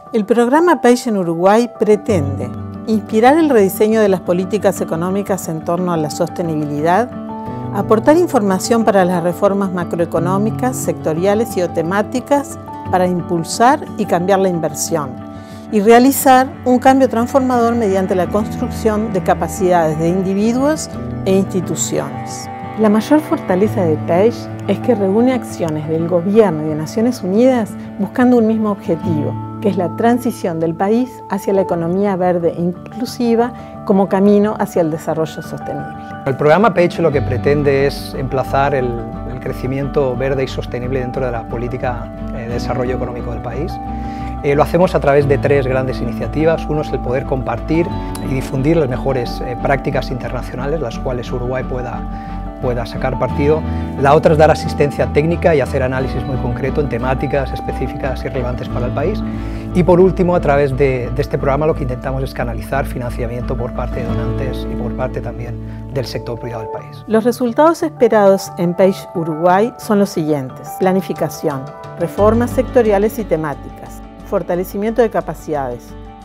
El programa PAGE en Uruguay pretende inspirar el rediseño de las políticas económicas en torno a la sostenibilidad, aportar información para las reformas macroeconómicas, sectoriales y o temáticas para impulsar y cambiar la inversión y realizar un cambio transformador mediante la construcción de capacidades de individuos e instituciones. La mayor fortaleza de PAGE es que reúne acciones del Gobierno y de Naciones Unidas buscando un mismo objetivo, que es la transición del país hacia la economía verde e inclusiva como camino hacia el desarrollo sostenible. El programa PAGE lo que pretende es emplazar el crecimiento verde y sostenible dentro de la política de desarrollo económico del país. Lo hacemos a través de tres grandes iniciativas. Uno es el poder compartir y difundir las mejores prácticas internacionales, las cuales Uruguay pueda sacar partido. La otra es dar asistencia técnica y hacer análisis muy concreto en temáticas específicas y relevantes para el país. Y por último, a través de este programa lo que intentamos es canalizar financiamiento por parte de donantes y por parte también del sector privado del país. Los resultados esperados en PAGE Uruguay son los siguientes: planificación, reformas sectoriales y temáticas, fortalecimiento de capacidades.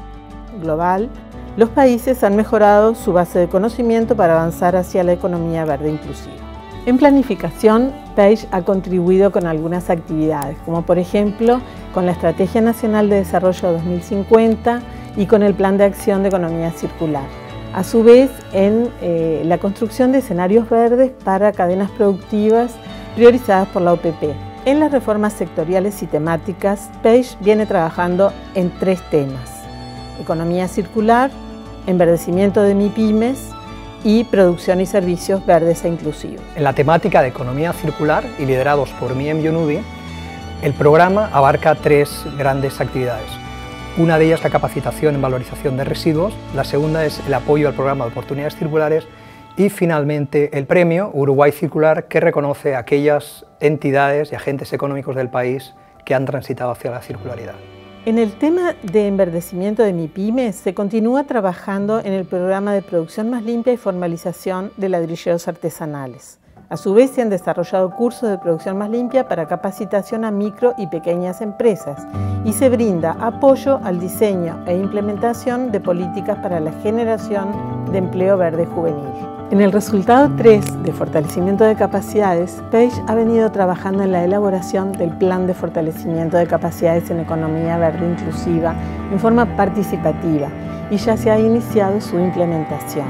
Global, los países han mejorado su base de conocimiento para avanzar hacia la economía verde inclusiva. En planificación, PAGE ha contribuido con algunas actividades, como por ejemplo con la Estrategia Nacional de Desarrollo 2050 y con el Plan de Acción de Economía Circular. A su vez, en la construcción de escenarios verdes para cadenas productivas priorizadas por la OPP. En las reformas sectoriales y temáticas, PAGE viene trabajando en tres temas: economía circular, enverdecimiento de MIPYMES y producción y servicios verdes e inclusivos. En la temática de economía circular y liderados por MIEM y UNUDI, el programa abarca tres grandes actividades. Una de ellas es la capacitación en valorización de residuos, la segunda es el apoyo al programa de oportunidades circulares y finalmente el premio Uruguay Circular, que reconoce a aquellas entidades y agentes económicos del país que han transitado hacia la circularidad. En el tema de enverdecimiento de MIPYMES se continúa trabajando en el programa de producción más limpia y formalización de ladrilleros artesanales. A su vez se han desarrollado cursos de producción más limpia para capacitación a micro y pequeñas empresas y se brinda apoyo al diseño e implementación de políticas para la generación de empleo verde juvenil. En el resultado 3 de fortalecimiento de capacidades, PAGE ha venido trabajando en la elaboración del Plan de Fortalecimiento de Capacidades en Economía Verde Inclusiva en forma participativa y ya se ha iniciado su implementación.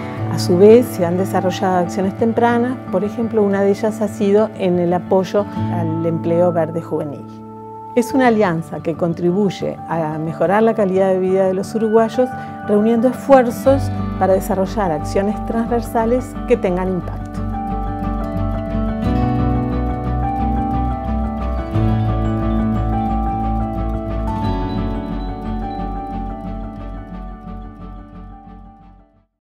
A su vez, se han desarrollado acciones tempranas, por ejemplo, una de ellas ha sido en el apoyo al empleo verde juvenil. Es una alianza que contribuye a mejorar la calidad de vida de los uruguayos, reuniendo esfuerzos para desarrollar acciones transversales que tengan impacto.